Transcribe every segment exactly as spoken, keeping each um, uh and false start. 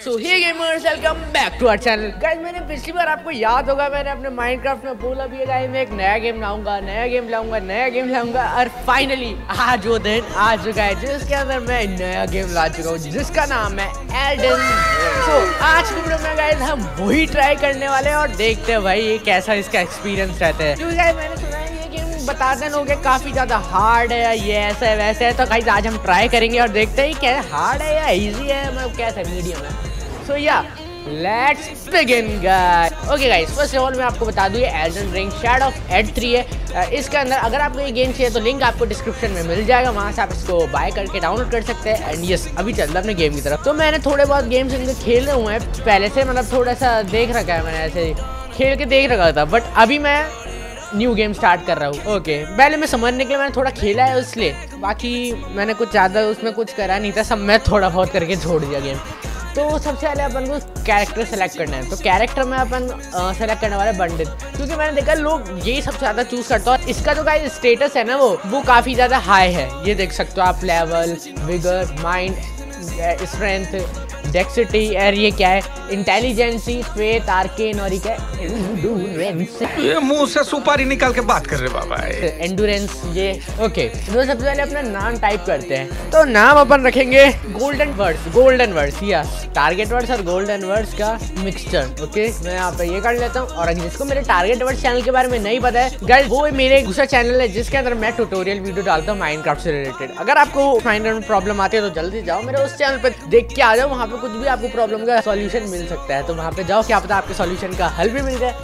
So hey gamers, welcome back to our channel. Guys, मैंने पिछली बार आपको याद होगा मैंने अपने माइनक्राफ्ट में बोला भी है गाइस मैं एक नया गेम लाऊंगा नया गेम लाऊंगा नया गेम लाऊंगा और फाइनली आज वो दिन आ चुका है जिसके अंदर मैं नया गेम ला चुका हूँ जिसका नाम है एल्डन। सो आज की वीडियो में गाइस हम वही ट्राई करने वाले हैं और देखते हैं भाई ये कैसा इसका एक्सपीरियंस रहता है। क्योंकि गाइस मैंने सुना है ये गेम बताते लोग काफी ज्यादा हार्ड है, ये ऐसा है वैसे है, तो गाइस आज हम ट्राई करेंगे और देखते हैं क्या हार्ड है या इजी है, मतलब कैसा मीडियम है। सो या let's begin guys. Okay guys, first of all मैं आपको बता दूं ये Elden Ring shadow of Erdtree है। इसके अंदर अगर आपको ये गेम चाहिए तो लिंक आपको डिस्क्रिप्शन में मिल जाएगा, वहां से आप इसको बाय करके डाउनलोड कर सकते हैं। एंड यस अभी चलता है अपने गेम की तरफ। तो मैंने थोड़े बहुत गेम्स इनके खेले हुए हैं पहले से, मतलब थोड़ा सा देख रखा है मैंने, ऐसे खेल के देख रखा था, बट अभी मैं न्यू गेम स्टार्ट कर रहा हूँ। Okay okay. पहले मैं समझने के लिए मैंने थोड़ा खेला है इसलिए, बाकी मैंने कुछ ज़्यादा उसमें कुछ करा नहीं था, सब मैं थोड़ा बहुत करके छोड़ दिया गेम। तो सबसे पहले अपन को कैरेक्टर सेलेक्ट करना है, तो कैरेक्टर में अपन सेलेक्ट करने वाले बंडित, क्योंकि मैंने देखा लोग यही सबसे ज़्यादा चूज़ करते हैं और इसका जो गाइस स्टेटस है ना वो वो काफ़ी ज़्यादा हाई है। ये देख सकते हो आप, level, vigor, mind, strength, dexterity, और ये क्या है, इंटेलिजेंसी, फेथ, आर्केन, और ये क्या है, एंडुरेंस। ये मुंह से सुपारी निकाल के बात कर रहे बाबा, एंडुरेंस ये। ओके तो सबसे पहले अपना नाम टाइप करते हैं, तो नाम अपन रखेंगे गोल्डन वर्ड्स, गोल्डन वर्ड्स या टारगेट वर्ड्स और गोल्डन वर्ड्स का मिक्सचर। ओके मैं यहाँ पे ये कर लेता हूँ। और जिसको मेरे टारगेट वर्ड्स चैनल के बारे में नहीं पता है गाइस, वो मेरे दूसरा चैनल है जिसके अंदर मैं ट्यूटोरियल वीडियो डालता हूँ माइनक्राफ्ट से रिलेटेड। अगर आपको माइनक्राफ्ट में प्रॉब्लम आती है तो जल्दी जाओ मेरे उस चैनल पे देख के आ जाओ, वहाँ पे कुछ भी आपको प्रॉब्लम का सॉल्यूशन मिल सकता है, तो वहाँ पे जाओ, क्या पता आपके सॉल्यूशन का हल भी मिल जाए,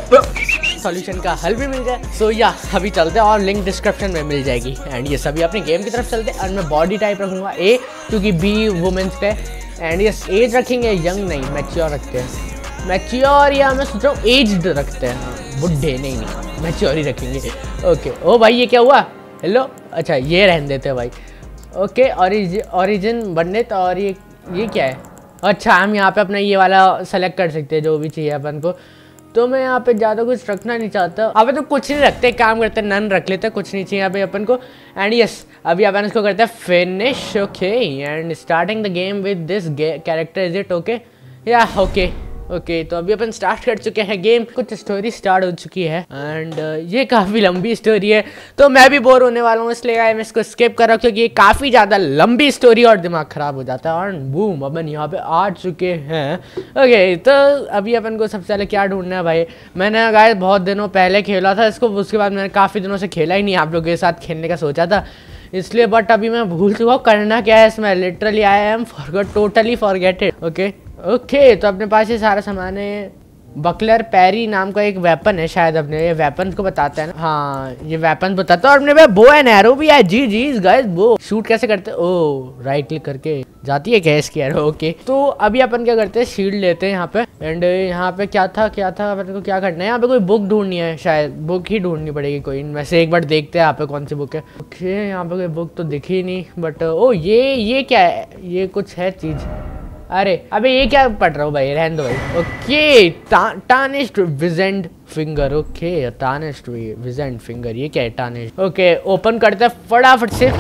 सॉल्यूशन का हल भी मिल जाए। सो या अभी चलते हैं और लिंक डिस्क्रिप्शन में मिल जाएगी। एंड ये सभी अपनी गेम की तरफ चलते हैं और मैं बॉडी टाइप रखूंगा ए, क्योंकि बी वुमेन्स पे। एंड ये एज रखेंगे यंग नहीं, मैच्योर रखते हैं, मैच्योर, या मैं सोच रहा हूँ एज्ड रखते हैं, हाँ बुढ़े नहीं नहीं मैच्योर ही रखेंगे। ओके ओ भाई ये क्या हुआ, हेलो, अच्छा ये रहने देते हैं भाई। ओके ओरिजिन पंडित, और ये ये क्या है, अच्छा हम यहाँ पे अपना ये वाला सेलेक्ट कर सकते हैं जो भी चाहिए अपन को। तो मैं यहाँ पे ज़्यादा कुछ रखना नहीं चाहता, अभी तो कुछ नहीं रखते, काम करते नन रख लेते, कुछ नहीं चाहिए यहाँ पे अपन को। एंड यस अभी अपन इसको करते हैं finish. Okay and starting the game with this character, is it okay या ओके ओके तो अभी अपन स्टार्ट कर चुके हैं गेम, कुछ स्टोरी स्टार्ट हो चुकी है। एंड uh, ये काफ़ी लंबी स्टोरी है तो मैं भी बोर होने वाला हूँ, इसलिए मैं इसको स्किप कर रहा हूँ क्योंकि ये काफ़ी ज़्यादा लंबी स्टोरी और दिमाग ख़राब हो जाता है। और बूम अपन यहाँ पे आ चुके हैं। ओके तो अभी अपन को सबसे पहले क्या ढूंढना है भाई, मैंने गाइस बहुत दिनों पहले खेला था इसको, उसके बाद मैंने काफ़ी दिनों से खेला ही नहीं, आप लोगों के साथ खेलने का सोचा था इसलिए, बट अभी मैं भूल चुका हूँ करना क्या है इसमें, literally I am forgot, totally forgetted. Okay okay तो अपने पास ये सारा सामान है। बकलर पैरी नाम का एक वेपन है शायद, अपने ये वेपन को बताता है ना, हाँ ये वेपन बताता है। और अपने पास बो एंड एरो भी है, जी जी गाइस वो शूट कैसे करते हैं, ओ राइट क्लिक करके जाती है क्या इसकी एरो। ओके तो अभी अपन क्या करते हैं, शील्ड लेते हैं यहाँ पे। एंड यहाँ पे क्या था क्या था अपन को क्या करना है, यहाँ पे कोई बुक ढूंढनी है, शायद बुक ही ढूंढनी पड़ेगी कोई, वैसे एक बार देखते हैं यहाँ पे कौन सी बुक है। ओके यहाँ पे कोई बुक तो दिखी नहीं, बट ओ ये ये क्या है, ये कुछ है चीज, अरे अबे ये क्या पढ़ रहा हूँ भाई, रहने दो भाई। Okay tarnished vigent finger, okay tarnished vigent finger, ये क्या है टार्निश्ड। ओके ओपन करते हैं फटाफट से।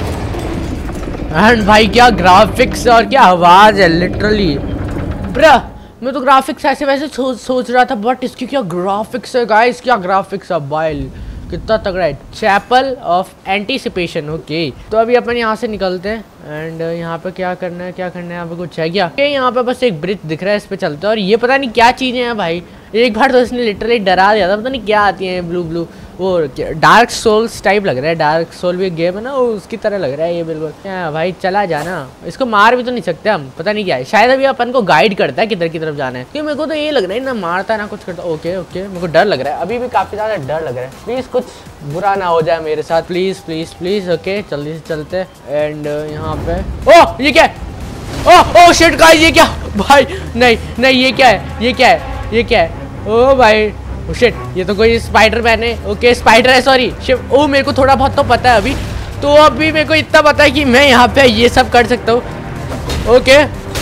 एंड भाई क्या ग्राफिक्स और क्या आवाज है, लिटरली ब्रा, मैं तो ग्राफिक्स ऐसे वैसे सो, सोच रहा था, बट इसकी क्या ग्राफिक्स है गाइस, क्या ग्राफिक्स है भाई, कितना तगड़ा है। Chapel of anticipation. ओके तो अभी अपन यहाँ से निकलते हैं। एंड यहाँ पे क्या करना है क्या करना है, यहाँ पे कुछ है क्या, okay, यहाँ पे बस एक ब्रिज दिख रहा है, इस पे चलते हैं। और ये पता नहीं क्या चीज़ें हैं भाई, एक बार तो इसने लिटरली डरा दिया था, पता नहीं क्या आती है ब्लू ब्लू, वो डार्क सोल्स टाइप लग रहा है, डार्क सोल भी एक गेम है ना वो उसकी तरह लग रहा है ये बिल्कुल। क्या भाई चला जाना, इसको मार भी तो नहीं सकते हम, पता नहीं क्या है, शायद अभी अपन को गाइड करता है किधर की तरफ जाना है, क्योंकि मेरे को तो ये लग रहा है ना मारता ना कुछ करता। ओके ओके मेरे को डर लग रहा है, अभी भी काफ़ी ज़्यादा डर लग रहा है, प्लीज़ कुछ बुरा ना हो जाए मेरे साथ, प्लीज़ प्लीज़ प्लीज़। ओके जल्दी से चलते। एंड यहाँ पे ओ ये क्या है, ओ ओ शिट गाइस ये क्या भाई, नहीं नहीं ये क्या है ये क्या है ये क्या है, ओ भाई ओ शिट ये तो कोई स्पाइडर मैन है। ओके स्पाइडर है, सॉरी शिट, ओ मेरे को थोड़ा बहुत तो पता है अभी, तो अभी मेरे को इतना पता है कि मैं यहाँ पे ये सब कर सकता हूँ। ओके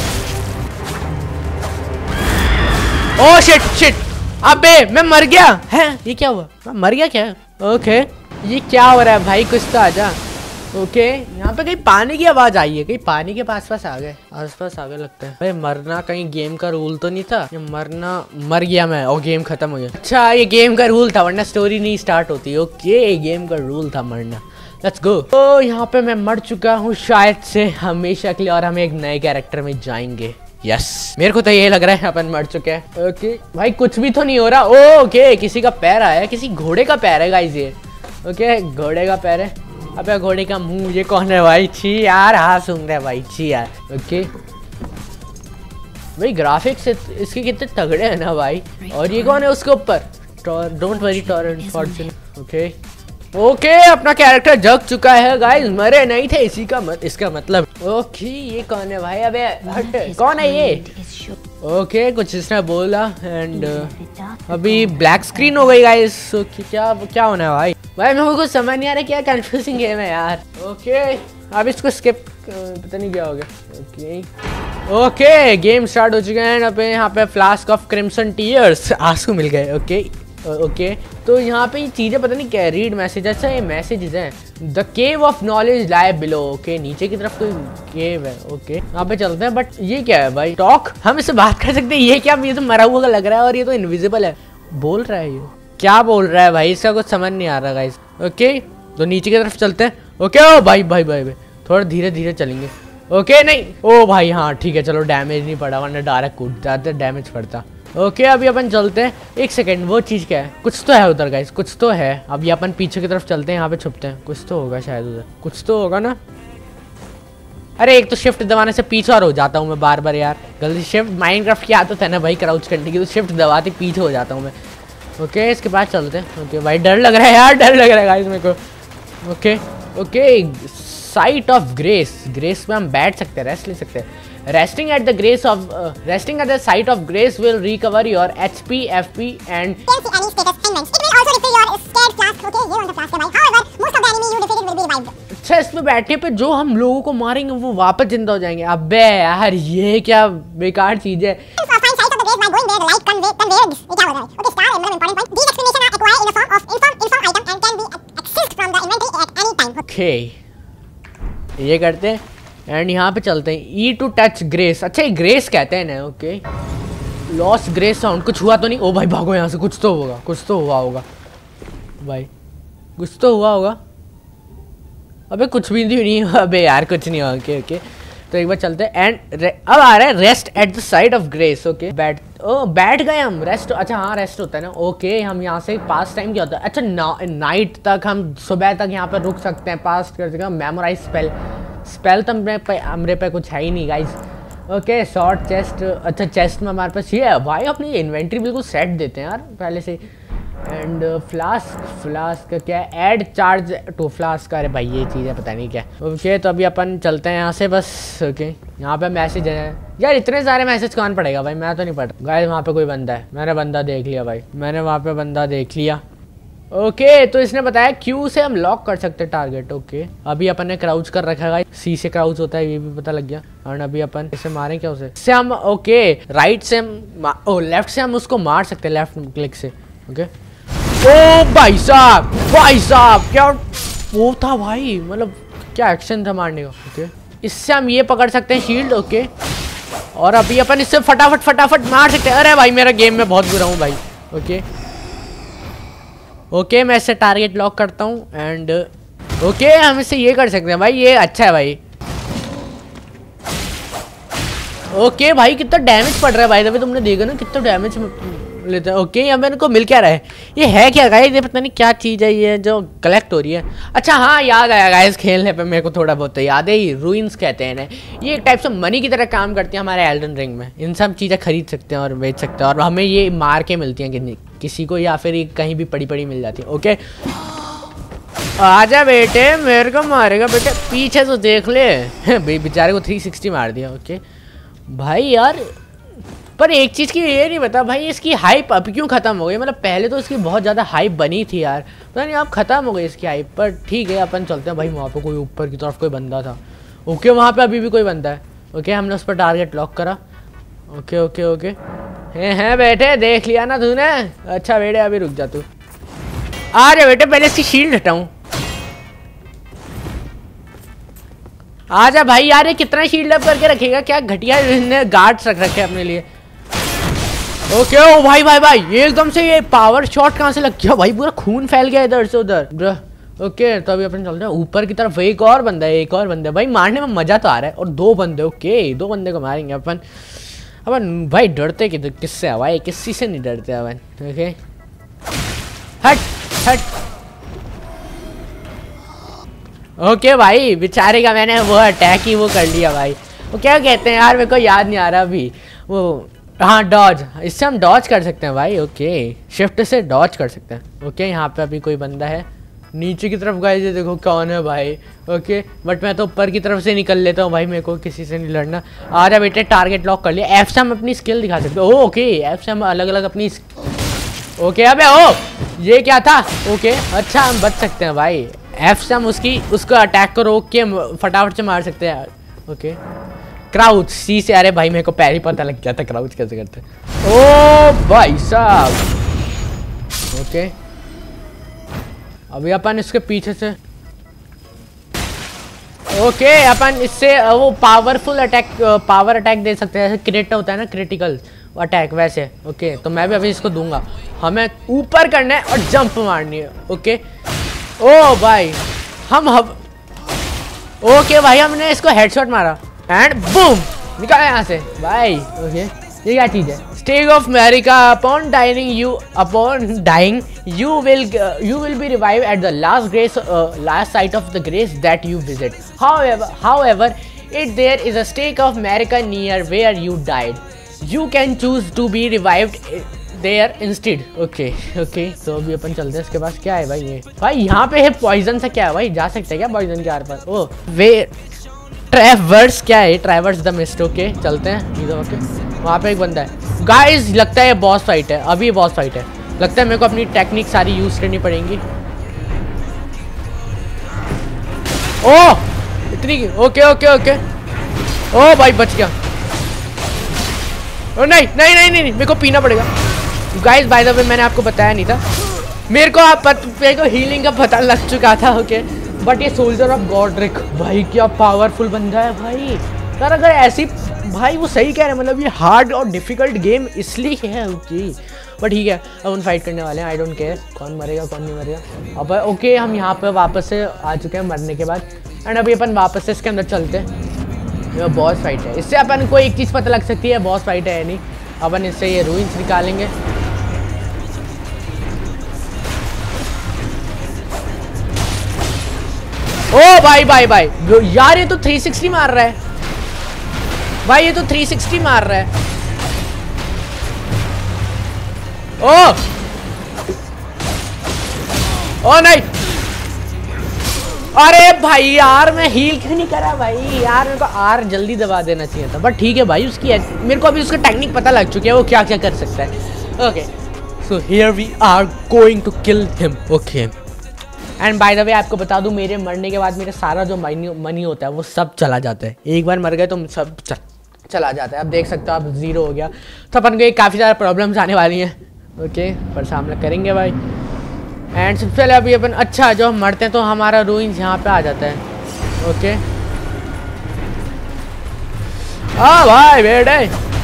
ओ शिट शिट, अबे मैं मर गया है, ये क्या हुआ, मैं मर गया क्या। ओके ये क्या हो रहा है भाई, कुछ तो आजा। ओके यहाँ पे कहीं पानी की आवाज आई है, कहीं पानी के पास पास आ गए, आस पास आ गए लगता है। भाई मरना कहीं गेम का रूल तो नहीं था? ये मरना, मर गया मैं और गेम खत्म हो गया। अच्छा ये गेम का रूल था वरना स्टोरी नहीं स्टार्ट होती। ओके गेम का रूल था मरना। Let's go. तो यहाँ पे मैं मर चुका हूँ शायद से हमेशा के लिए और हम एक नए कैरेक्टर में जाएंगे। Yes yes. मेरे को तो ये लग रहा है अपन मर चुके हैं। ओके भाई कुछ भी तो नहीं हो रहा। ओ, ओके किसी का पैर आया, किसी घोड़े का पैर है गाइस ये। ओके घोड़े का पैर है। अबे घोड़े का मुंह, ये कौन है भाई? छी यार हाँ सुन रहे भाई, छी यार। ओके भाई ग्राफिक्स इसके कितने तगड़े हैं ना भाई। और ये कौन है उसके ऊपर? Don't worry torrent fortune. Okay okay अपना कैरेक्टर जग चुका है गाइस, मरे नहीं थे इसी का मत, इसका मतलब। ओके ये कौन है भाई? अबे हट, कौन है ये? ओके कुछ इसने बोला एंड अभी ब्लैक स्क्रीन हो गई गाइस। ओके क्या क्या होना है भाई? भाई मेरे को कुछ समझ नहीं आ रहा, क्या कंफ्यूजिंग गेम है यार। ओके अब इसको स्किप, पता नहीं क्या हो गया। ओके ओके गेम स्टार्ट हो चुके हैं। अब यहाँ पे फ्लास्क ऑफ क्रिम्सन टीयर्स, आंसू मिल गए। ओके ओके तो यहाँ पे ये चीज़ें पता नहीं क्या, रीड मैसेज। अच्छा ये मैसेजेस हैं। The cave of knowledge lie below. Okay नीचे की तरफ कोई केव है। ओके यहाँ पे चलते हैं। बट ये क्या है भाई? टॉक, हम इससे बात कर सकते हैं? ये क्या, ये तो मरा हुआ लग रहा है और ये तो इनविजिबल है। बोल रहा है ये, क्या बोल रहा है भाई? इसका कुछ समझ नहीं आ रहा गाइस। ओके तो नीचे की तरफ चलते हैं। ओके ओ भाई भाई भाई भाई थोड़ा धीरे धीरे चलेंगे। ओके नहीं ओ भाई हाँ ठीक है चलो, डैमेज नहीं पड़ा वरना डायरेक्ट कूद जाते डैमेज पड़ता। ओके अभी अपन चलते हैं। एक सेकंड, वो चीज़ क्या है? कुछ तो है उधर गाइस, कुछ तो है। अभी अपन पीछे की तरफ चलते हैं, यहाँ पे छुपते हैं। कुछ तो होगा शायद उधर, कुछ तो होगा ना। अरे एक तो शिफ्ट दबाने से पीछे और हो जाता हूँ मैं बार बार यार। गलती शिफ्ट, माइनक्राफ्ट की आदत है ना भाई क्राउच करने की, तो शिफ्ट दबाते पीछे हो जाता हूँ मैं। ओके इसके बाद चलते हैं। ओके भाई डर लग रहा है यार, डर लग रहा है गाइस मेरे को। Okay okay site of grace, grace में हम बैठ सकते हैं, रेस्ट ले सकते हैं। Resting at the grace of uh, resting at the site of grace will recover your H P, F P and any status ailments. It will also refill your scared flask. Okay, ये वाला flask है भाई. However, most of the enemy you defeated will be revived. अच्छा इसमें बैठे पे जो हम लोगों को मारेंगे वो वापस जिंदा हो जाएंगे। अबे यार ये क्या बेकार चीज है। Find site of the grace by going there. The light convey conveys. ये क्या हो रहा है? Okay, star emblem important point. These explanations are acquired in the form of inform info item and can be accessed from the inventory at any time. Okay ये करते हैं and यहाँ पे चलते हैं। ई टू टच ग्रेस, अच्छा ये grace कहते हैं ना। ओके लॉस ग्रेस साउंड, कुछ हुआ तो नहीं? ओ भाई भागो यहाँ से, कुछ तो होगा, कुछ तो हुआ होगा भाई, कुछ तो हुआ होगा। अबे कुछ भी नहीं हुआ। अबे यार कुछ नहीं हुआ। ओके ओके तो एक बार चलते हैं एंड अब आ रहा है rest at the side of grace. Okay बैठ ओ बैठ गए हम, रेस्ट। अच्छा हाँ रेस्ट होता है ना। ओके हम यहाँ से पास टाइम क्या होता है? अच्छा नाइट तक, हम सुबह तक यहाँ पर रुक सकते हैं, पास कर सकते हैं। मेमोराइज स्पेल, स्पेल तो हमरे पे हमरे पे कुछ है ही नहीं गाइस। ओके शॉर्ट चेस्ट, अच्छा चेस्ट में हमारे पास ये है भाई। अपनी इन्वेंट्री बिल्कुल सेट देते हैं यार पहले से। एंड फ्लास्क, फ्लास्क क्या है? Add charge to flask. अरे भाई ये चीज़ है पता नहीं क्या। ओके तो अभी अपन चलते हैं यहाँ से बस। ओके यहाँ पे मैसेज है यार, इतने सारे मैसेज कौन पढ़ेगा भाई, मैं तो नहीं पढ़। गाइस वहाँ पे कोई बंदा है, मैंने बंदा देख लिया भाई, मैंने वहाँ पे बंदा देख लिया। ओके okay, तो इसने बताया क्यू से हम लॉक कर सकते हैं टारगेट। Okay okay. अभी अपन ने क्राउच कर रखा है, सी से क्राउच होता है ये भी पता लग गया। और अभी अपन इसे मारें क्या उसे? इससे हम ओके okay, राइट से हम ओ लेफ्ट से हम उसको मार सकते हैं, लेफ्ट क्लिक से। Okay okay. ओ भाई साहब, भाई साहब क्या वो था भाई, मतलब क्या एक्शन था मारने का। Okay okay. इससे हम ये पकड़ सकते हैं शील्ड। Okay okay. और अभी अपन इससे फटाफट फटाफट मार सकते हैं। अरे भाई मेरा गेम में बहुत बुरा हूँ भाई। Okay okay. ओके okay, मैं इससे टारगेट लॉक करता हूँ एंड ओके okay, हम इससे ये कर सकते हैं भाई, ये अच्छा है भाई। ओके okay, भाई कितना डैमेज पड़ रहा है भाई, तभी तुमने देखा ना कितना डैमेज लेते हैं। ओके okay, अब मेरे को मिल क्या रहा है? ये है क्या गाइस? ये पता नहीं क्या चीज़ है ये जो कलेक्ट हो रही है। अच्छा हाँ याद आया गाइस, खेलने पे मेरे को थोड़ा बहुत याद है। ये रूइंस कहते हैं ना, ये एक टाइप से मनी की तरह काम करते हैं हमारे एल्डन रिंग में। इन सब चीज़ें खरीद सकते हैं और बेच सकते हैं और हमें ये मार के मिलती हैं कि किसी को, या फिर कहीं भी पड़ी पड़ी मिल जाती है। ओके आजा बेटे, मेरे को मारेगा बेटे, पीछे तो देख ले। बेचारे को थ्री सिक्सटी मार दिया। ओके भाई यार पर एक चीज़ की ये नहीं बता भाई, इसकी हाइप अब क्यों ख़त्म हो गई? मतलब पहले तो इसकी बहुत ज़्यादा हाइप बनी थी यार, पता नहीं अब ख़त्म हो गई इसकी हाइप। पर ठीक है अपन चलते हैं भाई। वहाँ पे कोई ऊपर की तरफ कोई बंदा था। ओके वहाँ पे अभी भी कोई बंदा है। ओके हमने उस पर टारगेट लॉक करा। ओके ओके ओके हैं हैं बेटे, देख लिया ना तूने? अच्छा बेटे अभी रुक जा तू, आ जा बेटे, पहले इसकी शील्ड हटाऊँ। आजा भाई यार, ये कितना शील्ड अप करके रखेगा, क्या घटिया गार्ड्स रख रखे अपने लिए। ओके ओ भाई भाई भाई, ये एकदम से ये पावर शॉट कहाँ से लग गया भाई, पूरा खून फैल गया इधर से उधर। ओके तो अभी अपन चलते हैं ऊपर की तरफ। एक और बंदा है, एक और बंदा है भाई, मारने में मजा तो आ रहा है। और दो बंदे, ओके दो बंदे को मारेंगे अपन। अपन भाई डरते कि किससे है भाई, किसी से नहीं डरते अपन। ओके हट हट। ओके भाई बेचारे का मैंने वो अटैक ही वो कर लिया भाई। वो क्या कहते हैं यार, मेरे को याद नहीं आ रहा अभी वो। हाँ डॉज, इससे हम डॉज कर सकते हैं भाई। ओके शिफ्ट से डॉज कर सकते हैं। ओके यहाँ पे अभी कोई बंदा है नीचे की तरफ गाइस, ये देखो कौन है भाई। ओके बट मैं तो ऊपर की तरफ से निकल लेता हूँ भाई, मेरे को किसी से नहीं लड़ना। आ जा बेटे, टारगेट लॉक कर लिया। एफ से हम अपनी स्किल दिखा सकते हो। ओके एफ से हम अलग अलग अपनी। ओके अबे ओ ये क्या था। ओके अच्छा हम बच सकते हैं भाई, एफ से हम उसकी उसको अटैक को रोक के फटाफट से मार सकते हैं। ओके क्राउच सी से। अरे भाई मेरे को पहले पता लग गया था क्राउच कैसे करते हैं। ओ भाई साहब। ओके अभी अपन इसके पीछे से। ओके अपन इससे वो पावरफुल अटैक पावर अटैक दे सकते हैं, जैसे क्रिट होता है ना, क्रिटिकल अटैक वैसे। ओके तो मैं भी अभी इसको दूंगा। हमें ऊपर करना है और जंप मारनी है। ओके ओ भाई हम हम ओके भाई हमने इसको हेडशॉट मारा एंड बूम निकाला यहाँ से भाई। ओके ये क्या चीज़ है। Stake of America, upon dining you upon dying you will you will be revive at the last grace last site of the grace that you visit. However however it there is a stake of America near where you died. You can choose to be revived there instead. Okay okay तो अभी अपन चलते हैं इसके पास। क्या है भाई ये भाई, यहाँ पे है पॉइजन से क्या है भाई, जा सकते हैं क्या पॉइजन के are pass. O way traverse क्या है, ट्रैवर्स द मिस्ट। ओके चलते हैं इधर। ओके वहाँ पे एक बंदा है गाइस, लगता है बॉस फाइट है, अभी बॉस फाइट है। लगता है मेरे को अपनी टेक्निक सारी यूज करनी पड़ेंगी। ओ इतनी। ओके ओके ओके ओ भाई बच गया। ओ नहीं नहीं नहीं नहीं, नहीं मेरे को पीना पड़ेगा गाइस। बाय द वे मैंने आपको बताया नहीं था, मेरे को आप मेरे को हीलिंग का पता लग चुका था। ओके बट ये सोल्जर ऑफ गॉड्रिक भाई क्या पावरफुल बंदा है भाई यार। अगर ऐसी भाई वो सही कह रहे हैं, मतलब ये हार्ड और डिफिकल्ट गेम इसलिए है। ओके बट ठीक है अब उन फाइट करने वाले हैं। आई डोंट केयर कौन मरेगा कौन नहीं मरेगा। अब ओके हम यहाँ पे वापस से आ चुके हैं मरने के बाद एंड अभी अपन वापस से इसके अंदर चलते हैं। ये बॉस फाइट है, इससे अपन को एक चीज़ पता लग सकती है बॉस फाइट है या नहीं। अपन इससे ये रूइंस निकालेंगे। ओ भाई भाई भाई यार ये तो थ्री सिक्सटी मार रहा है भाई, ये तो थ्री सिक्सटी मार रहा है। ओ ओ नहीं, अरे भाई यार मैं हील क्यों नहीं करा भाई यार, मेरे को आर जल्दी दबा देना चाहिए था। बट ठीक है भाई उसकी मेरे को अभी उसका टेक्निक पता लग चुकी है, वो क्या क्या कर सकता है। Okay so here we are going to kill him. Okay and by the way आपको बता दूं, मेरे मरने के बाद मेरा सारा जो मनी मनी होता है वो सब चला जाता है। एक बार मर गए तो सब चल, चला जाता है। अब देख सकते हो आप जीरो हो गया, तो अपन को काफ़ी ज़्यादा प्रॉब्लम्स आने वाली हैं। ओके पर सामना करेंगे भाई। एंड सबसे पहले अभी अपन अच्छा जो हम मरते हैं तो हमारा रूइंस यहाँ पे आ जाता है। ओके हाँ भाई बेटे।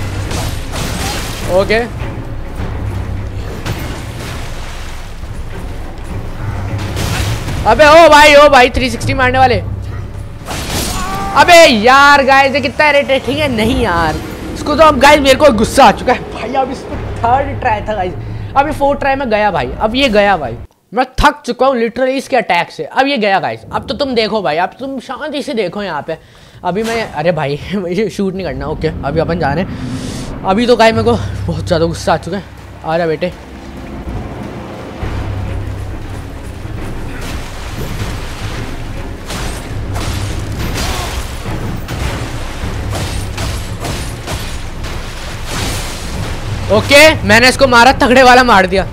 ओके अबे ओ भाई ओ भाई थ्री सिक्सटी मारने वाले। अबे यार गाइस ये कितना इरिटेट। ठीक है नहीं यार इसको तो अब गाइस मेरे को गुस्सा आ चुका है भाई। अब इसको थर्ड ट्राई था गाइस, अभी फोर्थ ट्राई में गया भाई। अब ये गया भाई, मैं थक चुका हूँ लिटरली इसके अटैक से। अब ये गया गाइस। अब तो तुम देखो भाई, अब तुम शांति से देखो यहाँ पे। अभी मैं अरे भाई मुझे शूट नहीं करना। ओके अभी अपन जा रहे हैं। अभी तो गाइस मेरे को बहुत ज़्यादा गुस्सा आ चुका है। आ रहा बेटे ओके okay, मैंने इसको मारा, तगड़े वाला मार दिया।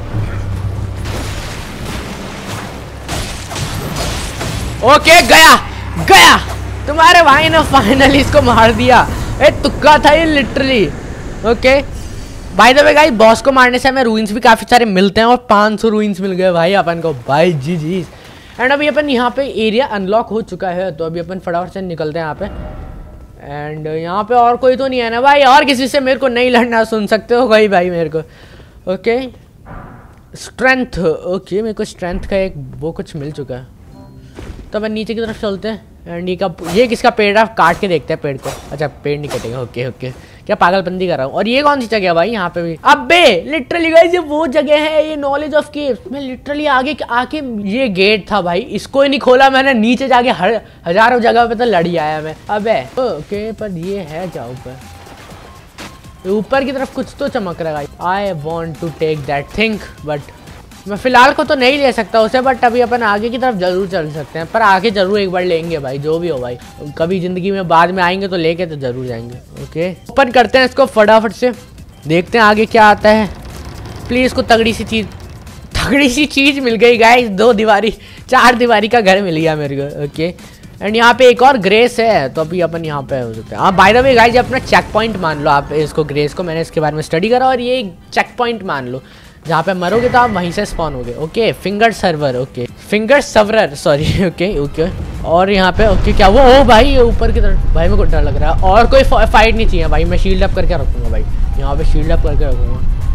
ओके okay, गया गया तुम्हारे भाई ने फाइनली इसको मार दिया। ए तुक्का था ये literally. Okay by the way guys boss को मारने से हमें रूइंस भी काफ़ी सारे मिलते हैं और पाँच सौ रूइंस मिल गए भाई अपन को भाई। जी जी एंड अभी अपन यहाँ पे एरिया अनलॉक हो चुका है, तो अभी अपन फटाफट से निकलते हैं यहाँ पे। एंड यहाँ पे और कोई तो नहीं है ना भाई, और किसी से मेरे को नहीं लड़ना, सुन सकते हो भाई भाई मेरे को। ओके स्ट्रेंथ, ओके मेरे को स्ट्रेंथ का एक वो कुछ मिल चुका है, तो अपन नीचे की तरफ चलते हैं। एंड ये का ये किसका पेड़ है, काट के देखते हैं पेड़ को। अच्छा पेड़ नहीं कटेगा, ओके ओके, क्या पागलपंदी कर रहा हूँ। और ये कौन सी जगह है भाई यहाँ पे भी, अबे लिटरली गाइस ये वो जगह है, ये नॉलेज ऑफ केव्स। मैं लिटरली आगे आके ये गेट था भाई, इसको ही नहीं खोला मैंने, नीचे जाके हर हजारों जगह पे तो लड़ी आया मैं। अबे ओके पर ये है क्या ऊपर, ऊपर की तरफ कुछ तो चमक रहा है। I want to take that thing, but मैं फिलहाल को तो नहीं ले सकता उसे, बट अभी अपन आगे की तरफ जरूर चल सकते हैं। पर आगे जरूर एक बार लेंगे भाई, जो भी हो भाई, कभी जिंदगी में बाद में आएंगे तो लेके तो जरूर जाएंगे। ओके ओपन करते हैं इसको फटाफट से, देखते हैं आगे क्या आता है। प्लीज को तगड़ी सी चीज तगड़ी सी चीज मिल गई गाइस, दो दीवारी चार दीवारी का घर मिल गया मेरे को। ओके एंड यहाँ पे एक और ग्रेस है, तो अभी अपन यहाँ पे हो सकते हैं। हाँ बाय द वे गाइस अपना चेक पॉइंट मान लो आप इसको, ग्रेस को, मैंने इसके बारे में स्टडी करा, और ये चेक पॉइंट मान लो, जहाँ पे मरोगे तो आप वहीं से स्पॉन होगे। Okay finger server, okay finger server sorry, okay okay. और यहाँ पे ओके क्या वो, ओ भाई ऊपर की तरफ भाई मेरे को डर लग रहा है, और कोई फाइट नहीं चाहिए भाई, मैं शील्ड अप करके रखूँगा भाई, यहाँ पे शील्ड अप करके रखूँगा।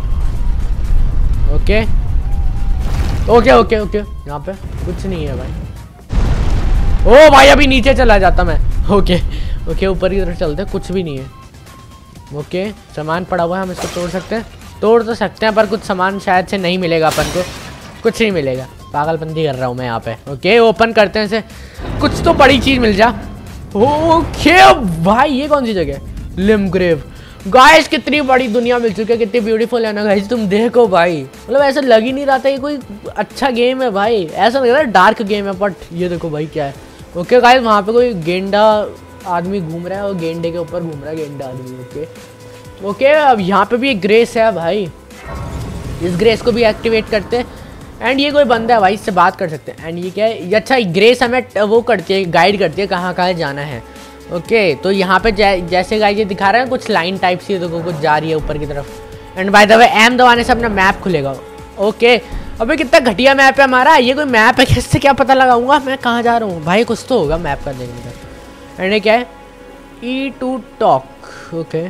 ओके ओके ओके ओके यहाँ पे कुछ नहीं है भाई। ओ भाई अभी नीचे चला जाता मैं। ओके ओके ऊपर की तरफ चलते, कुछ भी नहीं है। ओके सामान पड़ा हुआ है, हम इसको तोड़ सकते हैं, तोड़ तो सकते हैं, पर कुछ सामान शायद से नहीं मिलेगा अपन को, कुछ नहीं मिलेगा, पागलपंदी कर रहा हूँ मैं यहाँ पे। ओके ओपन करते हैं इसे, कुछ तो बड़ी चीज मिल जा। ओके भाई ये कौन सी जगह है, लिमग्रेव। गाइस कितनी बड़ी दुनिया मिल चुकी है, कितनी ब्यूटीफुल है ना गाइस, तुम देखो भाई, मतलब ऐसा लग ही नहीं रहा था ये कोई अच्छा गेम है भाई, ऐसा लग रहा है डार्क गेम है, बट ये देखो भाई क्या है। ओके गाइस वहाँ पे कोई गेंडा आदमी घूम रहा है, और गेंडे के ऊपर घूम रहा है गेंडा आदमी। ओके ओके okay, अब यहाँ पे भी एक ग्रेस है भाई, इस ग्रेस को भी एक्टिवेट करते हैं। एंड ये कोई बंदा है भाई, इससे बात कर सकते हैं। एंड ये क्या है, अच्छा ग्रेस हमें वो करती है, गाइड करती है कहाँ कहाँ जाना है। ओके okay, तो यहाँ पे जै, जैसे गाइस ये दिखा रहे हैं कुछ लाइन टाइप सी, तो कुछ जा रही है ऊपर की तरफ। And by the way M दबाने से अपना मैप खुलेगा। ओके okay, अबे कितना घटिया मैप है हमारा, ये कोई मैप है, किससे क्या पता लगाऊंगा मैं कहाँ जा रहा हूँ भाई, कुछ तो होगा मैप का देखने का। एंड ये क्या है, E to talk. Okay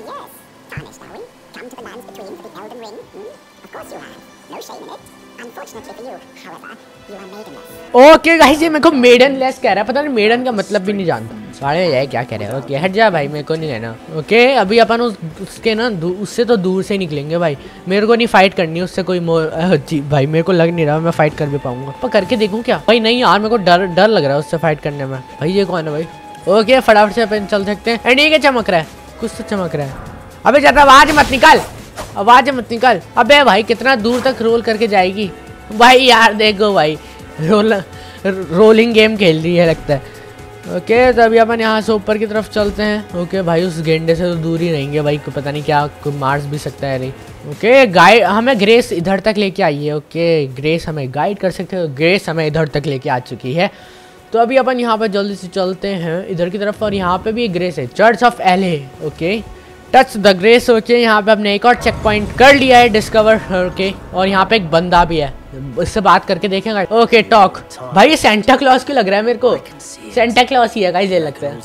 okay guys ये मेरे को मेडन लेस कह रहा है, पता नहीं मेडन का मतलब भी नहीं जानता, साढ़े जाए क्या कह रहे हैं। ओके हट जा भाई, मेरे को नहीं कहना। ओके अभी अपन उस उसके ना उससे तो दूर से निकलेंगे भाई, मेरे को नहीं फाइट करनी उससे कोई मोर जी भाई, मेरे को लग नहीं रहा मैं फाइट कर भी पाऊंगा, पर करके देखूं क्या भाई। नहीं यार मेरे को डर डर लग रहा है उससे फाइट करने में भाई। ये कौन है भाई, ओके फटाफट से अपन चल सकते हैं। एंड ये क्या चमक रहा है, कुछ तो चमक रहा है। अबे ज्यादा आवाज मत निकाल, आवाज मत निकाल। अबे भाई कितना दूर तक रोल करके जाएगी भाई, यार देखो भाई रोल रोलिंग गेम खेल रही है लगता है। ओके तो अभी अपन यहाँ से ऊपर की तरफ चलते हैं। ओके भाई उस गेंडे से तो दूर ही रहेंगे भाई, को पता नहीं क्या मार भी सकता है नहीं। ओके गाइड हमें ग्रेस इधर तक लेके आई है। ओके ग्रेस हमें गाइड कर सकते हो, ग्रेस हमें इधर तक लेके आ चुकी है। तो अभी अपन यहाँ पर जल्दी से चलते हैं इधर की तरफ, और यहाँ पे भी एक ग्रेस है, church of Elleh. Okay touch the grace. Okay यहाँ पे हमने एक और चेक पॉइंट कर लिया है डिस्कवर। ओके और यहाँ पे एक बंदा भी है, इससे बात करके देखेंगे। ओके टॉक भाई, ये सेंटा क्लॉज की लग रहा है मेरे को, सेंटा क्लॉज ही है गाइस ये लगता है।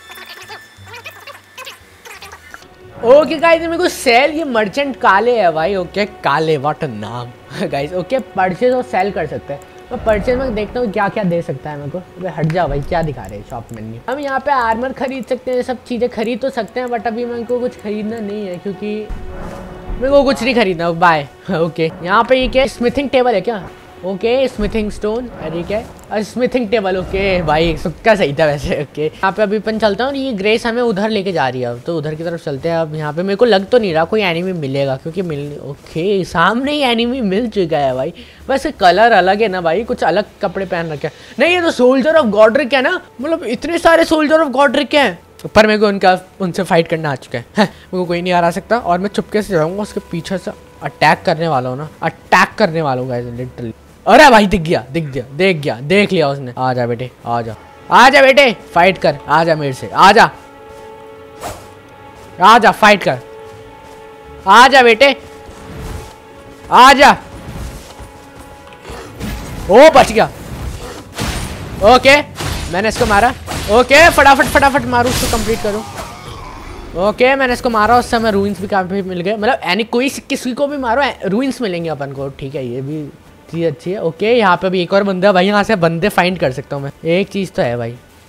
ओके गाइस मेरे को सेल, ये मर्चेंट काले है भाई। ओके काले व्हाट अ नाम गाइस। ओके परचेज और सेल कर सकते हैं, मैं परचेज में देखता हूँ क्या क्या दे सकता है मेरे को। अबे हट जा भाई, क्या दिखा रहे हैं शॉप मेन्यू। हम यहाँ पे आर्मर खरीद सकते हैं, सब चीज़ें खरीद तो सकते हैं, बट अभी मेरे को कुछ खरीदना नहीं है क्योंकि मेरे को कुछ नहीं खरीदना। बाय। ओके यहाँ पे ये क्या स्मिथिंग टेबल है क्या? ओके स्मिथिंग स्टोन, अरे क्या है स्मिथिंग टेबल। ओके भाई सुक्का सही था वैसे। ओके यहाँ पे अभी अपन चलता हूँ, ये ग्रेस हमें उधर लेके जा रही है, अब तो उधर की तरफ चलते हैं। अब यहाँ पे मेरे को लग तो नहीं रहा कोई एनिमी मिलेगा, क्योंकि मिल ओके सामने ही एनिमी मिल चुका है भाई, बस कलर अलग है ना भाई, कुछ अलग कपड़े पहन रखे हैं। नहीं ये तो सोल्जर ऑफ गॉड्रिक है ना, मतलब इतने सारे सोल्जर ऑफ गॉड्रिक हैं, पर मेरे को उनका उनसे फाइट करना आ चुका है, है मेरे को कोई नहीं हरा सकता। और मैं चुपके से जाऊँगा उसके पीछे से, अटैक करने वाला हूँ ना, अटैक करने वाला हूँ गाइस लिटरली। अरे भाई दिख गया दिख गया देख गया देख लिया उसने। आ जा बेटे आ जा आ जा बेटे फाइट कर, आ जा मेरे से, आ जा आ जा फाइट कर, आ जा बेटे आ जा। ओ बच गया। ओके मैंने इसको मारा। ओके फटाफट फटाफट मारो उसको, कंप्लीट करो। ओके मैंने इसको मारा, उस समय रूइंस भी काफ़ी मिल गए, मतलब यानी कोई किसी को भी मारो रूइंस मिलेंगे अपन को। ठीक है ये भी चीज़ अच्छी है। ओके यहाँ पे भी एक और बंदा है भाई, यहाँ से बंदे फाइंड कर सकता हूँ मैं। एक चीज़ तो है भाई।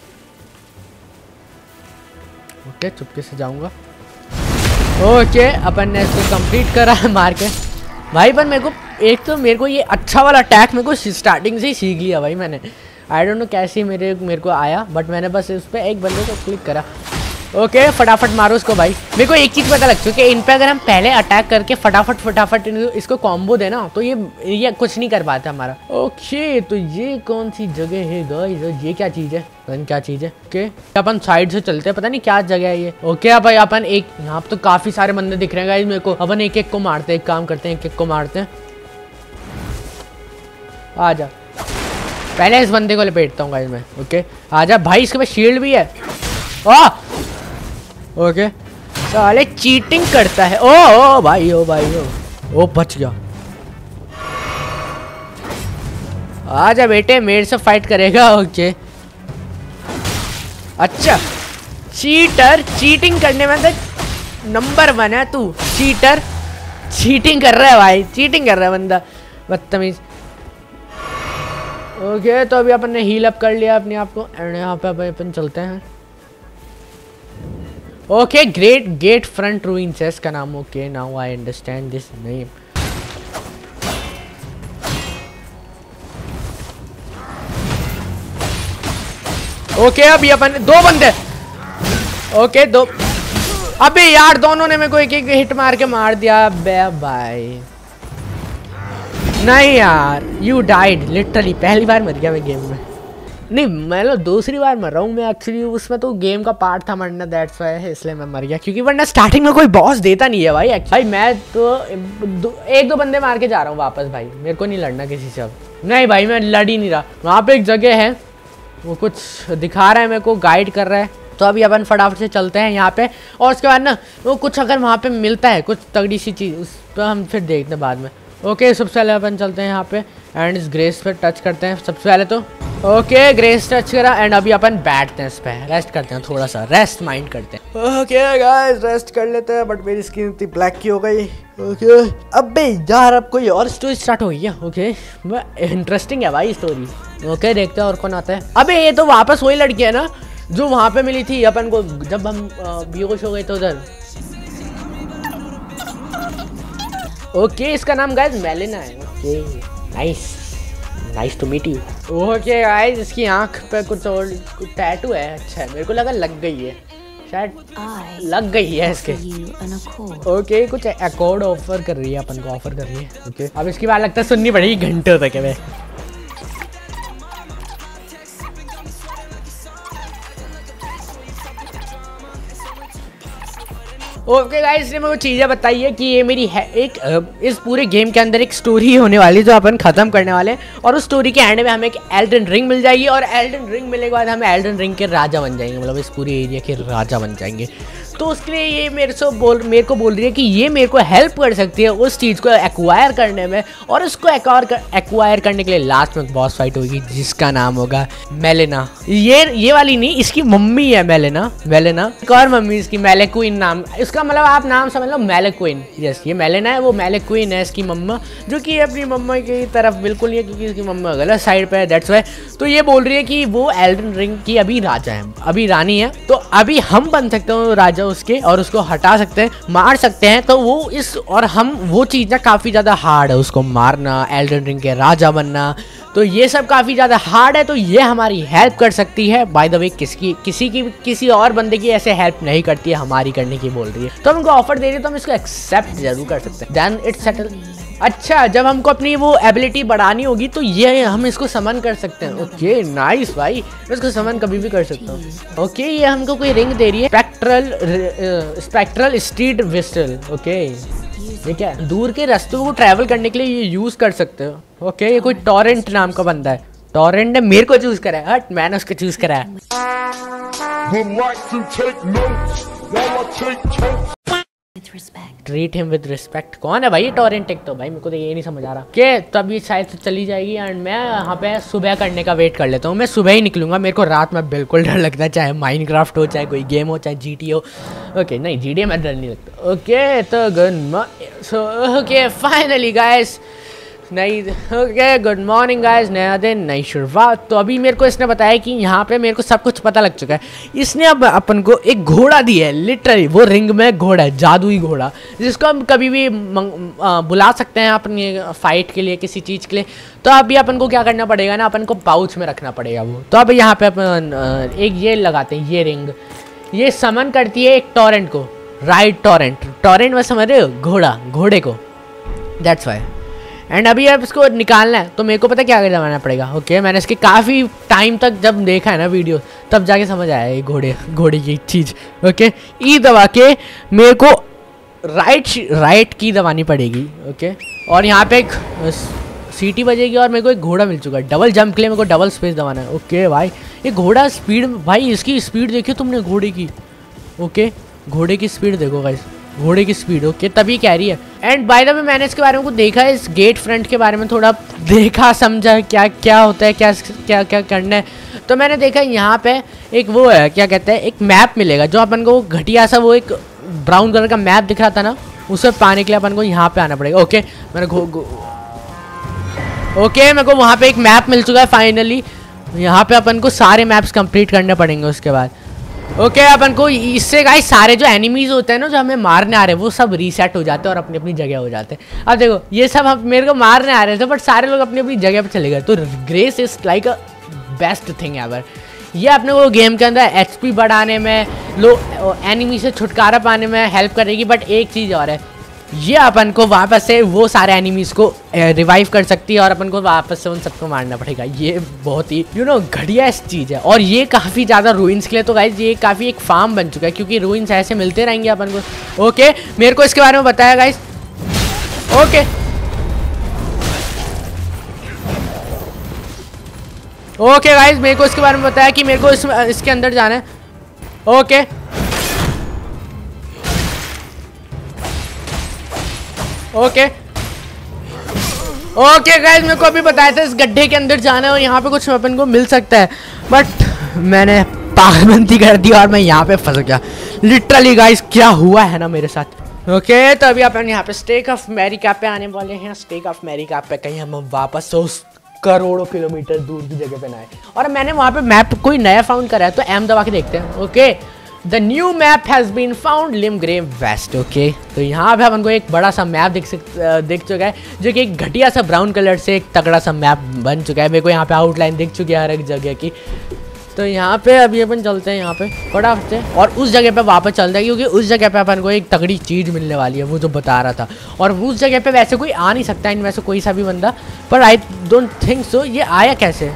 ओके चुपके से जाऊँगा। ओके अपन ने इसको कंप्लीट करा मार के भाई। पर मेरे को एक तो मेरे को ये अच्छा वाला अटैक मेरे को स्टार्टिंग से ही सीख लिया भाई मैंने। आई डोंट नो कैसे मेरे मेरे को आया, बट मैंने बस इस पर एक बंदे को क्लिक करा। ओके okay, फटाफट मारो उसको भाई। मेरे को एक चीज़ पता लग चुकी है, इन पे अगर हम पहले अटैक करके फटाफट फटाफट इसको कॉम्बो देना तो ये ये कुछ नहीं कर पाता हमारा। ओके okay, तो ये कौन सी जगह है गाइस? ये क्या चीज़ है? पता नहीं क्या चीज़ है। ओके okay, अपन साइड से चलते हैं, पता नहीं क्या जगह है ये। ओके okay, भाई अपन एक यहाँ तो काफ़ी सारे बंदे दिख रहे हैं गाइस मेरे को। अपन एक एक को मारते हैं, एक काम करते हैं एक एक को मारते हैं। आ जा, पहले इस बंदे को लपेटता हूँ गाइस मैं। ओके आ जा भाई, इसके पास शील्ड भी है। आ ओके साले चीटिंग करता है। ओ ओ भाई ओ भाई ओ ओ बच गया। आजा बेटे मेरे से फाइट करेगा। ओके अच्छा चीटर, चीटिंग करने में तो नंबर वन है तू। चीटर चीटिंग कर रहा है भाई, चीटिंग कर रहा है बंदा, बदतमीज। ओके तो अभी अपन ने हील अप कर लिया अपने आप को, एंड यहाँ पे अपन चलते हैं। Okay great gatefront ruins है इसका नाम। Okay now I understand this name. Okay अभी अपन दो बंदे। ओके दो, अबे यार दोनों ने मेरे को एक एक हिट मार के मार दिया बे भाई। नहीं यार यू डाइड लिटरली, पहली बार मर गया मैं गेम में। नहीं मतलब दूसरी बार मर रहा हूँ मैं एक्चुअली, उसमें तो गेम का पार्ट था मरना, दैट्स व्हाई इसलिए मैं मर गया। क्योंकि वरना स्टार्टिंग में कोई बॉस देता नहीं है भाई। भाई मैं तो दो, एक दो बंदे मार के जा रहा हूँ वापस भाई, मेरे को नहीं लड़ना किसी से अब। नहीं भाई मैं लड़ ही नहीं रहा। वहाँ पे एक जगह है, वो कुछ दिखा रहा है मेरे को, गाइड कर रहा है। तो अभी अपन फटाफट से चलते हैं यहाँ पे, और उसके बाद ना वो कुछ अगर वहाँ पे मिलता है कुछ तगड़ी सी चीज़, उस पर हम फिर देखते हैं बाद में। ओके सबसे पहले अपन चलते हैं यहाँ पे एंड इस ग्रेस पे टच करते हैं सबसे पहले तो। ओके ग्रेस टच करा एंड अभी अपन बैठते हैं इस पे, रेस्ट करते हैं, थोड़ा सा रेस्ट माइंड करते हैं। ओके गाइस रेस्ट कर लेते हैं, बट मेरी स्किन इतनी ब्लैक की हो गई। ओके अबे यार अब कोई और स्टोरी स्टार्ट हो गई है। ओके इंटरेस्टिंग है भाई स्टोरी। ओके देखते हैं और कौन आता है। अबे ये तो वापस वही लड़की है ना जो वहाँ पे मिली थी अपन को जब हम बेहोश हो गए थे उधर। ओके इसका नाम गाइस मेलिना है। Okay nice nice to meet you. Okay guys इसकी आंख पे कुछ और टैटू है। अच्छा है, मेरे को लगा लग गई है, शायद लग गई है इसके। ओके कुछ अकॉर्ड ऑफर कर रही है अपन को, ऑफर कर रही है। ओके अब इसकी बात लगता है सुननी पड़ेगी घंटों तक है। ओके गाइस ने मेरे को चीज़ें बताई है कि ये मेरी है एक इस पूरे गेम के अंदर एक स्टोरी होने वाली जो अपन ख़त्म करने वाले हैं, और उस स्टोरी के एंड में हमें एक एल्डन रिंग मिल जाएगी, और एल्डन रिंग मिलने के बाद हम एल्डन रिंग के राजा बन जाएंगे, मतलब इस पूरे एरिया के राजा बन जाएंगे। तो उसके लिए ये मेरे से बोल मेरे को बोल रही है कि ये मेरे को हेल्प कर सकती है उस चीज़ को एक्वायर करने में, और उसको एक्वायर एक्वायर करने के लिए लास्ट में बॉस फाइट होगी जिसका नाम होगा मेलिना। ये ये वाली नहीं, इसकी मम्मी है मेलिना। मेलिना एक और मम्मी इसकी मेलेक्विन नाम, इसका मतलब आप नाम समझ लो मेलेक्विन। यस ये मेलिना है, वो मेलेक्विन है इसकी मम्मा, जो कि अपनी मम्मा की तरफ बिल्कुल नहीं है क्योंकि इसकी मम्मा गलत साइड पे है, दैट्स व्हाई। तो ये बोल रही है कि वो एल्डन रिंग की अभी राजा है, अभी रानी है, तो अभी हम बन सकते हो राजा उसके, और उसको हटा सकते हैं, मार सकते हैं। तो वो इस और हम वो चीज़ ना काफ़ी ज़्यादा हार्ड है उसको मारना, एल्डन रिंग के राजा बनना, तो ये सब काफ़ी ज़्यादा हार्ड है। तो ये हमारी हेल्प कर सकती है। बाय द वे किसकी किसी की किसी और बंदे की ऐसे हेल्प नहीं करती है, हमारी करने की बोल रही है। तो हम उनको ऑफर दे रही है तो हम इसको एक्सेप्ट जरूर कर सकते हैं। Then it's settle. अच्छा जब हमको अपनी वो एबिलिटी बढ़ानी होगी तो ये हम इसको समन कर सकते हैं। ओके नाइस भाई, मैं इसको समन कभी भी कर सकता हूँ। ओके ये हमको कोई रिंग दे रही है, spectral spectral steed whistle. Okay ये क्या है? दूर के रास्तों को ट्रैवल करने के लिए ये यूज़ कर सकते हो। ओके ये कोई टॉरेंट नाम का बंदा है, टॉरेंट ने मेरे को चूज़ करा है, हट मैंने उसको चूज़ करा है। Treat him with respect. कौन है भाई ये टॉरेंट टेक? तो भाई मेरे को तो ये नहीं समझ आ रहा कि तो अभी शायद से चली जाएगी एंड मैं यहाँ पे सुबह करने का वेट कर लेता हूँ। मैं सुबह ही निकलूंगा, मेरे को रात में बिल्कुल डर लगता है, चाहे माइनक्राफ्ट हो, चाहे कोई गेम हो, चाहे जीटी हो। ओके नहीं, जीटी में डर नहीं लगता। ओके तो good so okay finally guys नई ओके गुड मॉर्निंग गाइस, नया दिन नई शुरुआत। तो अभी मेरे को इसने बताया कि यहाँ पे मेरे को सब कुछ पता लग चुका है। इसने अब अपन को एक घोड़ा दिया है, लिटरली वो रिंग में घोड़ा है, जादुई घोड़ा, जिसको हम कभी भी मंग, आ, बुला सकते हैं अपनी फाइट के लिए, किसी चीज़ के लिए। तो अभी अपन को क्या करना पड़ेगा ना, अपन को पाउच में रखना पड़ेगा वो। तो अब यहाँ पे अपन एक ये लगाते हैं, ये रिंग ये समन करती है एक टॉरेंट को, राइट टॉरेंट टॉरेंट में समझ रहे हो, घोड़ा घोड़े को, दैट्स वाई। एंड अभी अब इसको निकालना है तो मेरे को पता क्या कर दबाना पड़ेगा। ओके मैंने इसके काफ़ी टाइम तक जब देखा है ना वीडियो, तब जाके समझ आया ये घोड़े घोड़े की चीज़। ओके ई दबा के मेरे को राइट राइट की दबानी पड़ेगी। ओके और यहाँ पे एक सीटी बजेगी और मेरे को एक घोड़ा मिल चुका है। डबल जंप के लिए मेरे को डबल स्पेस दबाना है। ओके भाई ये घोड़ा स्पीड, भाई इसकी स्पीड देखी तुमने घोड़े की? ओके घोड़े की स्पीड देखो गाइस, घोड़े की स्पीड। ओके तभी कह रही है। एंड बाय द वे मैंने इसके बारे में कुछ देखा है, इस गेट फ्रंट के बारे में थोड़ा देखा समझा क्या क्या होता है, क्या क्या क्या करना है। तो मैंने देखा यहाँ पे एक वो है, क्या कहते हैं, एक मैप मिलेगा जो अपन को घटिया सा वो एक ब्राउन कलर का मैप दिख रहा था ना, उसे पाने के लिए अपन को यहाँ पे आना पड़ेगा। ओके मैंने घो ओके मेरे को वहाँ पे एक मैप मिल चुका है फाइनली। यहाँ पे अपन को सारे मैप्स कंप्लीट करने पड़ेंगे उसके बाद। ओके okay, अपन को इससे गाइस सारे जो एनिमीज होते हैं ना जो हमें मारने आ रहे हैं वो सब रीसेट हो जाते हैं और अपनी अपनी जगह हो जाते हैं। अब देखो ये सब हम मेरे को मारने आ रहे थे बट सारे लोग अपनी अपनी जगह पे चले गए। तो grace is like a best thing ever. ये अपने को गेम के अंदर एचपी बढ़ाने में, लो एनिमी से छुटकारा पाने में हेल्प करेगी। बट एक चीज़ और है, ये अपन को वापस से वो सारे एनिमीज को रिवाइव कर सकती है और अपन को वापस से उन सबको मारना पड़ेगा। ये बहुत ही यू नो घटिया चीज़ है और ये काफ़ी ज़्यादा रूइंस के लिए तो गाइस ये काफ़ी एक फार्म बन चुका है क्योंकि रूइंस ऐसे मिलते रहेंगे अपन को। ओके मेरे को इसके बारे में बताया गाइस। ओके ओके गाइस मेरे को इसके बारे में बताया कि मेरे को इस, इसके अंदर जाना है। ओके ओके ओके गाइस मेरे को अभी बताया था इस गड्ढे के अंदर जाना है और यहाँ पे कुछ अपन को मिल सकता है बट मैंने पागलबंदी कर दी और मैं यहाँ पे फंस गया लिटरली गाइस। क्या हुआ है ना मेरे साथ। ओके तो अभी अपन यहाँ पे स्टेक ऑफ अमेरिका पे आने वाले हैं। स्टेक ऑफ अमेरिका पे कहीं हम वापस उस करोड़ों किलोमीटर दूर की जगह पे ना आए। और मैंने वहाँ पे मैप कोई नया फाउंड करा है तो एम दबा के देखते हैं। Okay the new map has been found Limgrave west. Okay तो यहाँ पे अपन को एक बड़ा सा मैप दिख सक दिख चुका है जो कि एक घटिया सा ब्राउन कलर से एक तगड़ा सा मैप बन चुका है। मेरे को यहाँ पे आउटलाइन दिख चुकी है हर एक जगह की। तो यहाँ पे अभी अपन चलते हैं यहाँ पे फटाफट से और उस जगह पे वापस चलते हैं क्योंकि उस जगह पे अपन को एक तगड़ी चीज़ मिलने वाली है, वो जो बता रहा था। और उस जगह पे वैसे कोई आ नहीं सकता इनमें से कोई सा भी बंदा, पर आई डोंट थिंक सो। ये आया कैसे?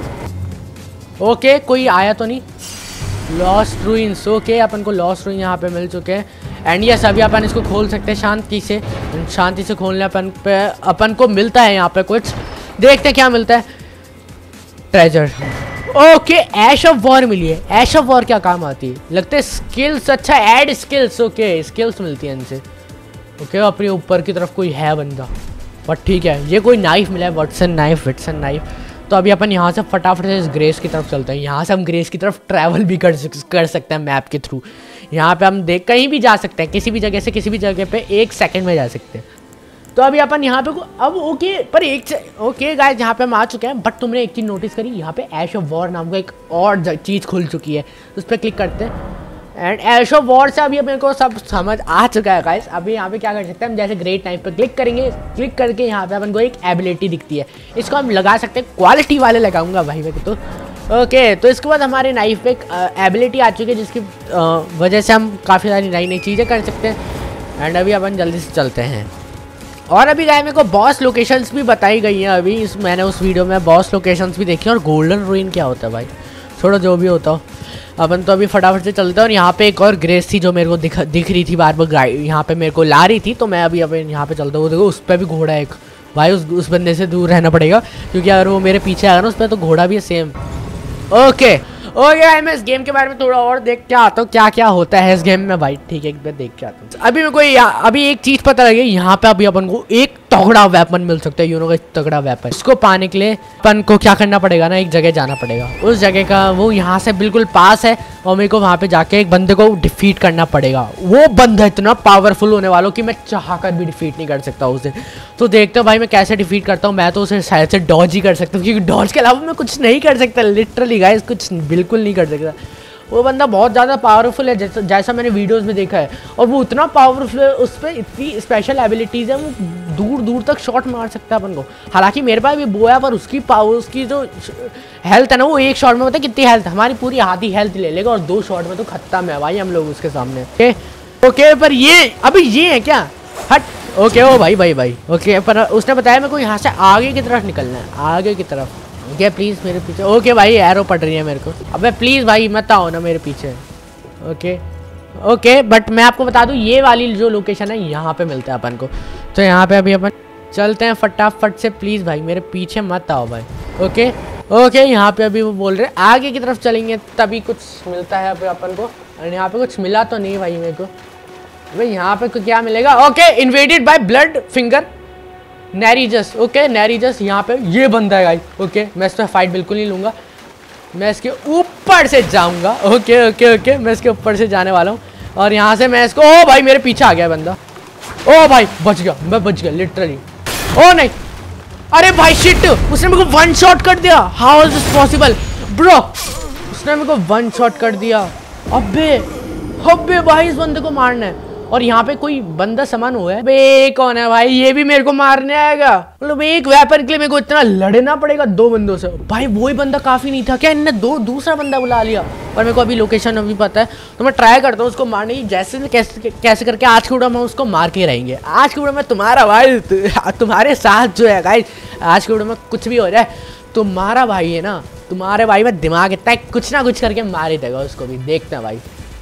ओके कोई आया तो नहीं। Lost ruins. ओके अपन को लॉस्ट रूइन यहाँ पे मिल चुके हैं एंड यस अभी अपन इसको खोल सकते हैं शांति से। शांति से खोलने अपन पे अपन को मिलता है यहाँ पे कुछ, देखते हैं क्या मिलता है। Treasure. Okay ash of war मिली है। ऐश ऑफ वॉर क्या काम आती है? लगता है स्किल्स। अच्छा ऐड स्किल्स। ओके स्किल्स मिलती है इनसे। ओके अपने ऊपर की तरफ कोई है बंदा बट ठीक है। ये कोई नाइफ मिला है, वटसन नाइफ विटसन नाइफ। तो अभी अपन यहाँ से फटाफट से इस ग्रेस की तरफ चलते हैं। यहाँ से हम ग्रेस की तरफ ट्रैवल भी कर कर सकते हैं मैप के थ्रू। यहाँ पे हम देख कहीं भी जा सकते हैं, किसी भी जगह से किसी भी जगह पे एक सेकंड में जा सकते हैं। तो अभी अपन यहाँ पे अब ओके पर एक ओके गाइस यहाँ पे हम आ चुके हैं बट तुमने एक चीज़ नोटिस करी, यहाँ पे ऐश ऑफ वॉर नाम का एक और चीज़ खुल चुकी है। उस पर क्लिक करते हैं एंड ऐश ऑफ वॉर से अभी मेरे को सब समझ आ चुका है गाइस। अभी यहाँ पे क्या कर सकते हैं हम, जैसे ग्रेट नाइफ पे क्लिक करेंगे, क्लिक करके यहाँ पे अपन को एक एबिलिटी दिखती है, इसको हम लगा सकते हैं। क्वालिटी वाले लगाऊंगा भाई मैं तो। ओके तो इसके बाद हमारे नाइफ पे एक एबिलिटी आ चुकी है जिसकी वजह से हम काफ़ी सारी नई नई चीज़ें कर सकते हैं। एंड अभी अपन जल्दी से चलते हैं। और अभी गाय मेरे को बॉस लोकेशंस भी बताई गई हैं अभी इस मैंने उस वीडियो में बॉस लोकेशंस भी देखी। और गोल्डन रूइन क्या होता है भाई, छोड़ो जो भी होता हो। अपन तो अभी फटाफट से चलते हैं। और यहाँ पे एक और ग्रेस थी जो मेरे को दिख दिख रही थी बार बार गाइड यहाँ पे मेरे को ला रही थी। तो मैं अभी अभी यहाँ पे चलता हूँ। देखो उस पर भी घोड़ा है एक भाई, उस उस बंदे से दूर रहना पड़ेगा क्योंकि अगर वो मेरे पीछे आएगा ना उस पर तो घोड़ा भी है सेम। ओके ओके भाई मैं इस गेम के बारे में थोड़ा और देख के आता हूँ क्या क्या होता है इस गेम में भाई। ठीक है एक बार देख के आता हूँ। अभी मेरे को अभी एक चीज पता लगी, यहाँ पे अभी अपन को एक तगड़ा वेपन मिल सकता है, यू नो गाइस तगड़ा वेपन। इसको पाने के लिए अपन को क्या करना पड़ेगा ना, एक जगह जाना पड़ेगा। उस जगह का वो यहाँ से बिल्कुल पास है और मेरे को वहाँ पे जाके एक बंदे को डिफीट करना पड़ेगा। वो बंदा इतना पावरफुल होने वाला कि मैं चाह कर भी डिफीट नहीं कर सकता उसे। तो देखते हो भाई मैं कैसे डिफीट करता हूँ। मैं तो उसे शायद से डॉज ही कर सकता हूँ, क्योंकि डॉज के अलावा मैं कुछ नहीं कर सकता, लिटरली गाइस कुछ बिल्कुल नहीं कर सकता। वो बंदा बहुत ज़्यादा पावरफुल है, जैसा जैसा मैंने वीडियोस में देखा है। और वो उतना पावरफुल है, उस पर इतनी स्पेशल एबिलिटीज़ है, वो दूर दूर तक शॉट मार सकता है अपन को। हालांकि मेरे पास भी वो है, पर उसकी पावर उसकी जो हेल्थ है ना, वो एक शॉट में पता है कितनी हेल्थ, हमारी पूरी आधी हेल्थ ले लेगा और दो शॉट में तो खत्म है भाई हम लोग उसके सामने। ओके ओके पर ये अभी ये है क्या, हट। ओके ओ भाई भाई भाई ओके, पर उसने बताया मेरे को यहाँ से आगे की तरफ निकलना है, आगे की तरफ। ओके प्लीज़ मेरे पीछे। ओके भाई एरो पड़ रही है मेरे को। अबे प्लीज़ भाई मत आओ ना मेरे पीछे। ओके ओके बट मैं आपको बता दूं ये वाली जो लोकेशन है यहाँ पे मिलता है अपन को। तो यहाँ पे अभी अपन चलते हैं फटाफट से। प्लीज़ भाई मेरे पीछे मत आओ भाई। ओके ओके यहाँ पे अभी वो बोल रहे आगे की तरफ चलेंगे तभी कुछ मिलता है अभी अपन को। और यहाँ पे कुछ मिला तो नहीं भाई मेरे को। भाई यहाँ पे क्या मिलेगा। Okay invaded by blood finger Nerijus. Okay Nerijus यहाँ पे ये बंदा है गाइस। ओके मैं इस पर फाइट बिल्कुल नहीं लूँगा, मैं इसके ऊपर से जाऊँगा। ओके ओके ओके मैं इसके ऊपर से जाने वाला हूँ और यहाँ से मैं इसको ओ भाई मेरे पीछे आ गया बंदा। ओ भाई बच गया, मैं बच गया लिटरली। ओ नहीं अरे भाई शिट, उसने मेरे को वन शॉट कर दिया। How is this possible bro, उसने मेरे को वन शॉट कर दिया। अबे अबे भाई इस बंदे को मारना है और यहाँ पे कोई बंदा समान हुआ है। बे कौन है भाई, ये भी मेरे को मारने आएगा। मतलब एक वेपन के लिए मेरे को इतना लड़ना पड़ेगा दो बंदों से। भाई वही बंदा काफी नहीं था क्या, इनने दो दूसरा बंदा बुला लिया। और मेरे को अभी लोकेशन अभी पता है तो मैं ट्राई करता हूँ उसको मारने की। जैसे कैसे कैसे करके आज के वीडियो में उसको मार के रहेंगे। आज के वीडियो में तुम्हारा भाई तुम्हारे साथ जो है गाइस, आज के वीडियो में कुछ भी हो जाए तुम्हारा भाई है ना, तुम्हारे भाई में दिमाग इतना कुछ ना कुछ करके मार ही देगा उसको भी, देखते हैं भाई।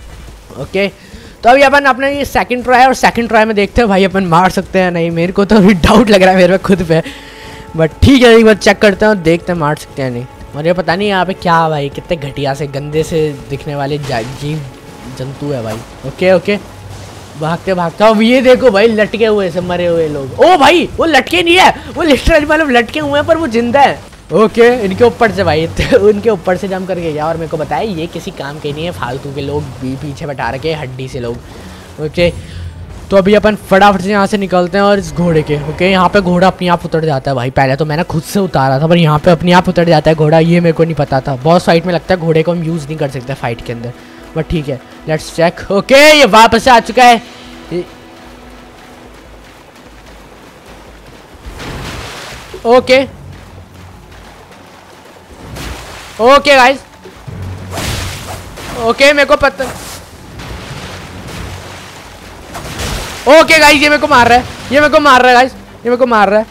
ओके तो अभी अपन अपने ये सेकंड ट्राई है और सेकंड ट्राई में देखते हैं भाई अपन मार सकते हैं नहीं। मेरे को तो अभी डाउट लग रहा है मेरे पे खुद पे, बट ठीक है एक बार चेक करते हैं और देखते हैं मार सकते हैं नहीं। और ये पता नहीं यहाँ पे क्या भाई कितने घटिया से गंदे से दिखने वाले जीव जंतु है भाई। ओके ओके भागते भागते अब ये देखो भाई लटके हुए से मरे हुए लोग। ओ भाई वो लटके नहीं है, वो लिटरली मतलब लटके हुए हैं पर वो जिंदा है। ओके okay, इनके ऊपर से भाई उनके ऊपर से जंप करके गया और मेरे को बताया ये किसी काम के नहीं है, फालतू के लोग भी पीछे बैठा रखे हड्डी से लोग। ओके okay, तो अभी अपन फटाफट से यहाँ से निकलते हैं और इस घोड़े के। ओके okay, यहाँ पे घोड़ा अपने आप उतर जाता है भाई। पहले तो मैंने खुद से उतारा था पर यहाँ पे अपने आप उतर जाता है घोड़ा, ये मेरे को नहीं पता था। बहुत फाइट में लगता है घोड़े को हम यूज़ नहीं कर सकते फाइट के अंदर, बट ठीक है लेट्स चेक। ओके ये वापस से आ चुका है। ओके ओके गाइस ओके मेरे को पता। ओके गाइस ये मेरे को मार रहा है, ये मेरे को मार रहा है गाइस, ये मेरे को मार रहा है।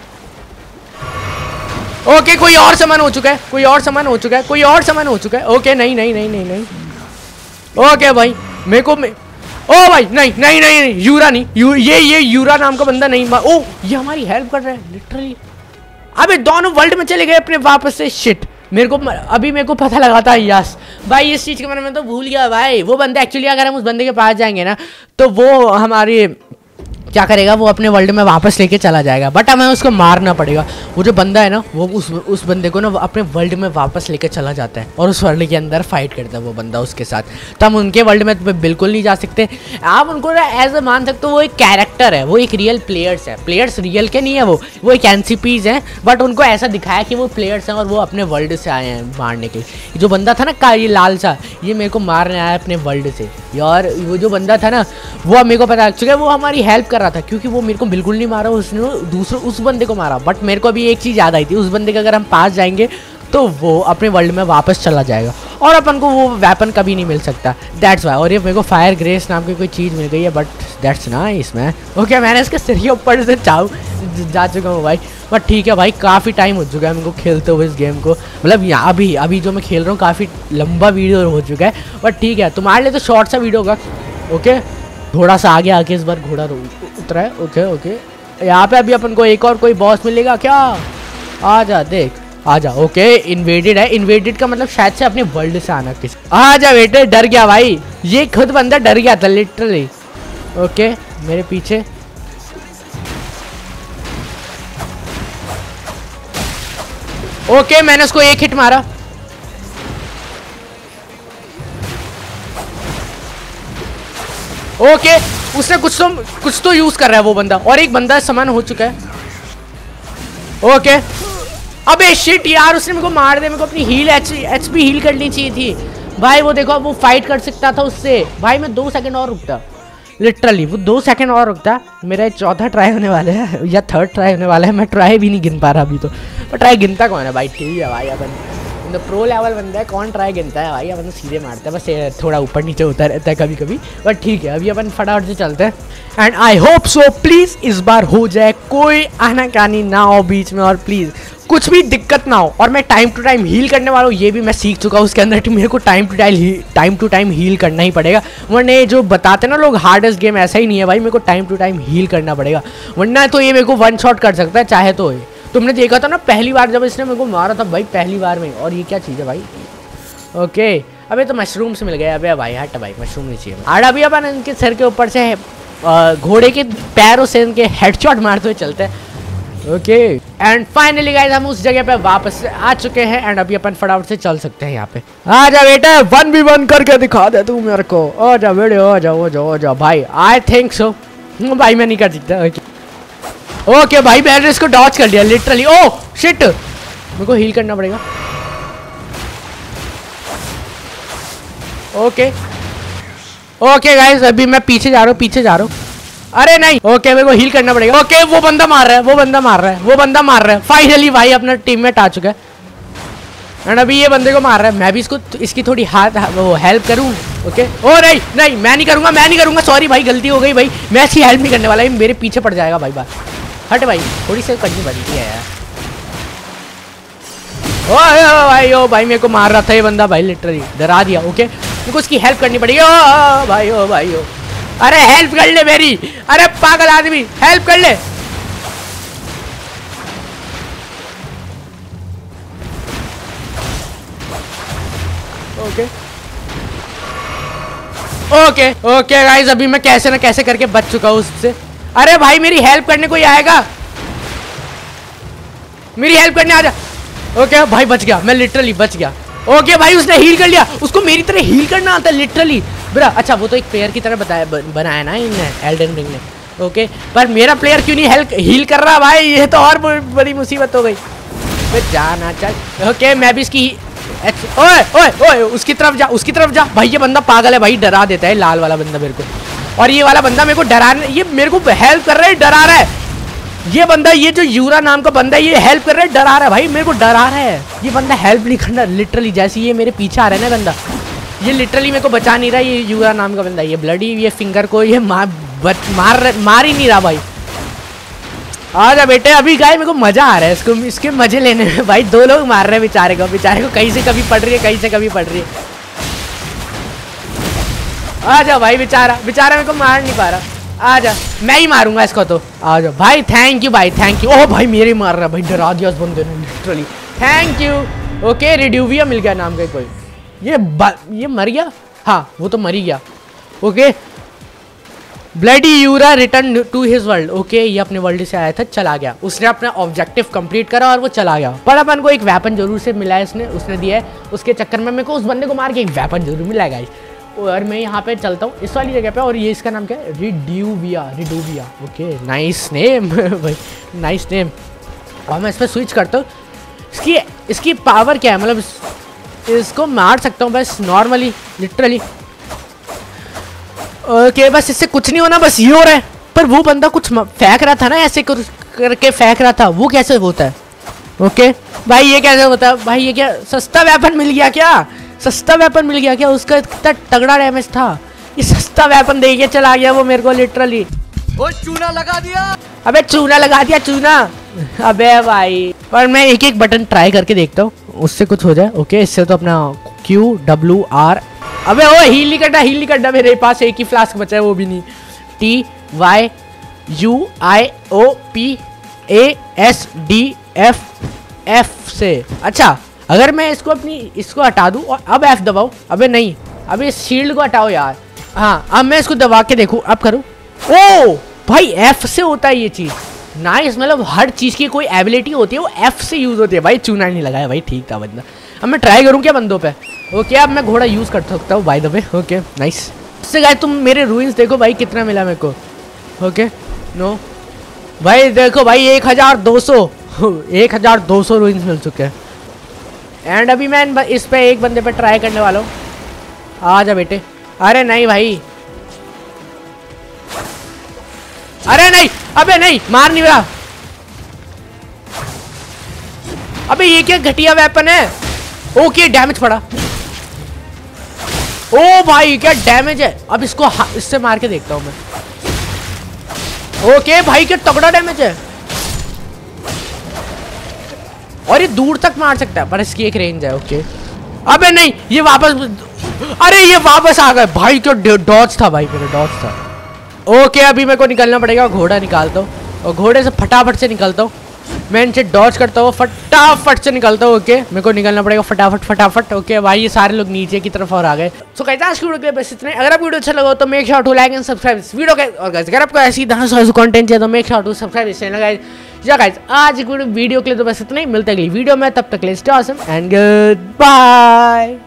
ओके कोई और सामान हो चुका है, कोई और सामान हो चुका है, कोई और सामान हो चुका है। ओके नहीं नहीं नहीं नहीं नहीं ओके भाई मेरे को मे... ओ भाई नहीं नहीं नहीं नहीं यूरा नहीं यू, ये ये यूरा नाम का बंदा नहीं। ओ ये हमारी हेल्प कर रहा है लिटरली। अबे दोनों वर्ल्ड में चले गए अपने वापस से। शिट मेरे को अभी मेरे को पता लगा था। यस भाई इस चीज़ के बारे में तो भूल गया भाई। वो बंदे एक्चुअली अगर हम उस बंदे के पास जाएंगे ना तो वो हमारी क्या करेगा, वो अपने वर्ल्ड में वापस लेके चला जाएगा, बट हमें उसको मारना पड़ेगा। वो जो बंदा है ना वो उस उस बंदे को ना अपने वर्ल्ड में वापस लेके चला जाता है और उस वर्ल्ड के अंदर फाइट करता है वो बंदा उसके साथ। तो हम उनके वर्ल्ड में बिल्कुल नहीं जा सकते। आप उनको ना एज ए मान सकते हो वो एक कैरेक्टर है, वो एक रियल प्लेयर्स है। प्लेयर्स रियल के नहीं है, वो वो एक एन सी पीज हैं, बट उनको ऐसा दिखाया कि वो प्लेयर्स हैं और वो अपने वर्ल्ड से आए हैं मारने के लिए। जो बंदा था ना का ये लाल सा, ये मेरे को मारने आया अपने वर्ल्ड से यार। वो जो बंदा था ना वो मेरे को पता चुका है वो हमारी हेल्प कर रहा था, क्योंकि वो मेरे को बिल्कुल नहीं मारा, उसने दूसरे उस बंदे को मारा। बट मेरे को अभी एक चीज़ याद आई थी, उस बंदे के अगर हम पास जाएंगे तो वो अपने वर्ल्ड में वापस चला जाएगा और अपन को वो वेपन कभी नहीं मिल सकता। That's why. और ये मेरे को फायर ग्रेस नाम की कोई चीज़ मिल गई है, but that's nice man. Okay मैंने इसके सिर के ऊपर से चाव जा चुका हूँ भाई, बट ठीक है भाई काफ़ी टाइम हो चुका है मेरे को खेलते हुए इस गेम को। मतलब यहाँ अभी अभी जो मैं खेल रहा हूँ काफ़ी लंबा वीडियो हो चुका है, बट ठीक है तुम्हारे लिए तो शॉर्ट सा वीडियो होगा। ओके थोड़ा सा आगे आके इस बार घोड़ा उतरा है। ओके ओके यहाँ पे अभी अपन को एक और कोई बॉस मिलेगा क्या? आ जा देख आजा। ओके इन्वेडेड है, इन्वेडेड का मतलब शायद से अपने वर्ल्ड से आना किसी। आजा बेटे, डर गया भाई, ये खुद बंदा डर गया था लिटरली। ओके मेरे पीछे ओके मैंने उसको एक हिट मारा। ओके उसने कुछ तो कुछ तो यूज कर रहा है वो बंदा, और एक बंदा समान हो चुका है। ओके अबे शिट यार, उसने मेरे को मार दिया। मेरे को अपनी हील एच एचपी हील करनी चाहिए थी भाई। वो देखो वो फाइट कर सकता था उससे भाई। मैं दो सेकंड और रुकता, लिटरली वो दो सेकंड और रुकता। मेरा चौथा ट्राई होने वाला है या थर्ड ट्राई होने वाला है। मैं ट्राई भी नहीं गिन पा रहा अभी तो, पर ट्राई गिनता कौन है भाई। ठीक है भाई, अपन तो प्रो लेवल बंदा है, कौन ट्राई गिनता है भाई। अपन सीधे मारते हैं, बस थोड़ा ऊपर नीचे होता रहता है कभी कभी, बट ठीक है। अभी अपन फटाफट से चलते हैं and I hope so please इस बार हो जाए, कोई आनाकानी ना हो बीच में, और प्लीज़ कुछ भी दिक्कत ना हो। और मैं टाइम टू टाइम हील करने वाला हूँ, ये भी मैं सीख चुका हूँ उसके अंदर कि मेरे को time to time time to time heal करना ही पड़ेगा। वरना जो बताते ना लोग हार्डेस्ट गेम, ऐसा ही नहीं है भाई। मेरे को टाइम टू टाइम हील करना पड़ेगा, वरना तो ये मेरे को वन शॉट कर सकता है चाहे तो। तुमने देखा था ना पहली बार जब इसने मेरे को मारा था भाई, पहली बार में। और ये क्या चीज़ है भाई। ओके अबे तो मशरूम से मिल गया। अबे भाई हट भाई, मशरूम नहीं चाहिए। आड़ अभी अपन इनके सर के ऊपर से घोड़े के पैरों से इनके हेडशॉट मारते हुए चलते हैं। ओके एंड फाइनली गाइस हम उस जगह पे वापस आ चुके हैं एंड अभी अपन फटाफट से चल सकते हैं यहाँ पे। आ जा बेटा, वन बी वन करके दिखा दे तू मेरे को। आ जा बेटे, आ जाओ आ जाओ आ जाओ भाई। आई थिंक सो भाई मैं नहीं कर सकता। ओके ओके भाई मैंने इसको डॉच कर लिया लिटरली। ओह शिट, मेरे को हील करना पड़ेगा। ओके ओके गाइस अभी मैं पीछे जा रहा हूँ, पीछे जा रहा हूँ। अरे नहीं, ओके मेरे को हील करना पड़ेगा। ओके वो बंदा मार रहा है, वो बंदा मार रहा है, वो बंदा मार रहा है। फाइनली भाई अपना टीममेट आ चुका है एंड अभी ये बंदे को मार रहा है। मैं भी इसको इसकी थोड़ी हाथ वो हेल्प करूँ। ओके ओ नहीं नहीं मैं नहीं करूँगा, मैं नहीं करूँगा, सॉरी भाई गलती हो गई भाई। मैं इसकी हेल्प नहीं करने वाला, ये मेरे पीछे पड़ जाएगा भाई। बात हट भाई, थोड़ी सी करनी पड़ेगी यार। ओ भाई ओ भाई मेरे को मार रहा था ये बंदा भाई, लिटरली डरा दिया। ओके मेरे को इसकी हेल्प करनी पड़ेगी। ओ भाई ओ भाई ओ, अरे हेल्प कर ले मेरी, अरे पागल आदमी हेल्प कर ले। ओके ओके ओके गाइस अभी मैं कैसे ना कैसे करके बच चुका हूँ उससे। अरे भाई मेरी हेल्प करने कोई आएगा, मेरी हेल्प करने आ जा। ओके भाई बच गया, मैं लिटरली बच गया। ओके भाई उसने हील कर लिया, उसको मेरी तरह हील करना आता है लिटरली ब्रा। अच्छा वो तो एक प्लेयर की तरह बताया बनाया ना इनने, एल्डन रिंग ने। ओके पर मेरा प्लेयर क्यों नहीं हेल्प हील कर रहा भाई, ये तो और बड़ी मुसीबत हो गई। फिर जाना चल। ओके मैं भी इसकी ओए ओए ओए उसकी तरफ जा, उसकी तरफ जा भाई। ये बंदा पागल है भाई, डरा देता है लाल वाला बंदा मेरे को, और ये वाला बंदा मेरे को डरा, ये मेरे को हेल्प कर रहा है, डरा रहा है। ये बंदा, ये जो यूरा नाम का बंदा है, ये हेल्प कर रहा है, डरा रहा है भाई, मेरे को डरा रहा है। ये बंदा हेल्प नहीं करना लिटरली, जैसे ये मेरे पीछे आ रहा है ना बंदा, ये लिटरली मेरे को बचा नहीं रहा। ये यूरा नाम का बंदा, ये ब्लडी ये फिंगर को ये मार मार मार ही नहीं रहा भाई। आजा बेटे, अभी गाय मेरे को मजा आ रहा है इसको, इसके मजे लेने में भाई। दो लोग मार रहे हैं बेचारे को, बेचारे को कहीं से कभी पड़ रही है, कहीं से कभी पड़ रही है। आजा भाई, बेचारा बेचारा मेरे को मार नहीं पा रहा। आजा, मैं ही मारूंगा इसको तो। आजा भाई, थैंक यू भाई, थैंक यू। ओह भाई मेरे मार रहा भाई, डरा दिया उस बंदे ने literally. Thank you. Okay Reduvia मिल गया नाम का कोई, ये ये मर गया। हाँ वो तो मर ही गया। Okay bloody Yura return to his world. Okay ये अपने वर्ल्ड से आया था, चला गया, उसने अपना ऑब्जेक्टिव कंप्लीट करा और वो चला गया। पर अपन को एक वेपन जरूर से मिला है, इसने उसने दिया है, उसके चक्कर में मेरे को उस बंदे को मार के एक वेपन जरूर मिला है। और मैं यहाँ पे चलता हूँ इस वाली जगह पे, और ये इसका नाम क्या है, Reduvia. Reduvia okay nice name भाई, नाइस नेम। और मैं इस पर स्विच करता हूँ। इसकी इसकी पावर क्या है, मतलब इस, इसको मार सकता हूँ बस नॉर्मली लिटरली। ओके बस इससे कुछ नहीं होना, बस ये हो रहा है। पर वो बंदा कुछ फेंक रहा था ना, ऐसे कर, करके फेंक रहा था, वो कैसे होता है। ओके भाई ये कैसे होता है भाई, ये क्या सस्ता वेपन मिल गया क्या, सस्ता वेपन मिल गया क्या, उसका इतना तगड़ा डैमेज था। ये सस्ता वेपन दे के चला गया वो मेरे को लिटरली। वो चूना लगा दिया, अबे चूना लगा दिया चूना। अबे भाई पर मैं एक एक बटन ट्राई करके देखता हूँ, उससे कुछ हो जाए। ओके इससे तो अपना क्यू डब्ल्यू आर, अबे ओ हील नहीं करना, हील नहीं करना, मेरे पास एक ही फ्लास्क बचा है वो भी नहीं। T Y U I O P A S D F F से। अच्छा अगर मैं इसको अपनी इसको हटा दूं और अब एफ दबाऊं, अबे नहीं, अब इस शील्ड को हटाओ यार। हाँ अब मैं इसको दबा के देखूं, अब करूं। ओ भाई एफ से होता है ये चीज़। नाइस, मतलब हर चीज़ की कोई एबिलिटी होती है वो एफ से यूज़ होती है भाई। चूना नहीं लगाया भाई, ठीक था बंदा। अब मैं ट्राई करूँ क्या बंदों पे? ओके अब मैं घोड़ा यूज़ कर सकता हूँ by the way. Okay nice. इससे गाइस तुम मेरे रूइंस देखो भाई कितना मिला मेरे को। ओके नो भाई देखो भाई एक हज़ार दो सौ एक हज़ार दो सौ रूइंस मिल चुके हैं। एंड अभी मैं इस पे एक बंदे पे ट्राई करने वाला हूँ। आ जा बेटे। अरे नहीं भाई, अरे नहीं, अबे नहीं, मार नहीं रहा। अबे ये क्या घटिया वेपन है। ओके डैमेज पड़ा। ओ भाई क्या डैमेज है। अब इसको इससे मार के देखता हूं मैं। ओके भाई क्या तगड़ा डैमेज है और ये दूर तक मार सकता है पर इसकी एक रेंज है। ओके अबे नहीं, ये वापस, अरे ये वापस आ गए भाई। क्या डॉज था भाई, मेरा डॉज था। ओके अभी मेरे को निकलना पड़ेगा। घोड़ा निकालता हूँ और घोड़े से फटाफट से निकलता हूँ। मैं इनसे डॉज करता हूँ, फटाफट से निकलता हूँ। ओके मेरे को निकलना पड़ेगा फटाफट फटाफट। ओके भाई ये सारे लोग नीचे की तरफ और आ गए। सो गाइस आज की वीडियो के लिए बस इतना। अगर आप वीडियो अच्छा लगा तो make sure to like and subscribe इस वीडियो के। और गाइस अगर आपको ऐसी दस कंटेंट चाहिए तो मेक श्योर टू सब्सक्राइब इस चैनल गाइस। या गाइस आज की वीडियो के लिए तो बस इतना ही। मिलते हैं अगली वीडियो में, तब तक के लिए stay awesome and good bye.